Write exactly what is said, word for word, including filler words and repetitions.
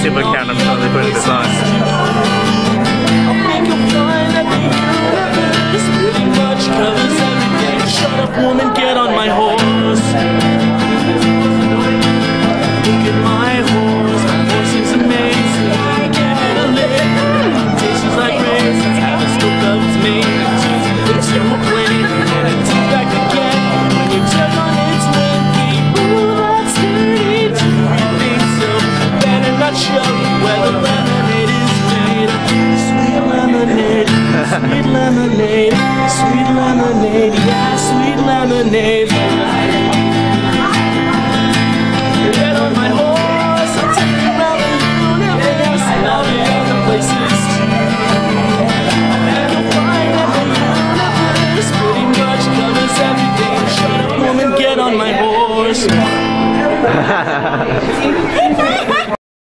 super account I'm totally putting this on. Pretty much covers everything. Shut up, woman, get on my horse. Look at my horse, my horse is amazing. I give it a lick, tastes like raisins. Have a scoop of its mane. It's still a plane, and it's back again. When you turn on its winky, ooh, that's dirty too. You think so? Better not show where the lemonade is made of. Sweet lemonade, sweet lemonade, sweet lemonade, yeah, sweet lemonade. Get on my horse, I'll take you around the universe and all the other places. And you'll find that the universe pretty much covers everything. Shut up, woman, get on my horse.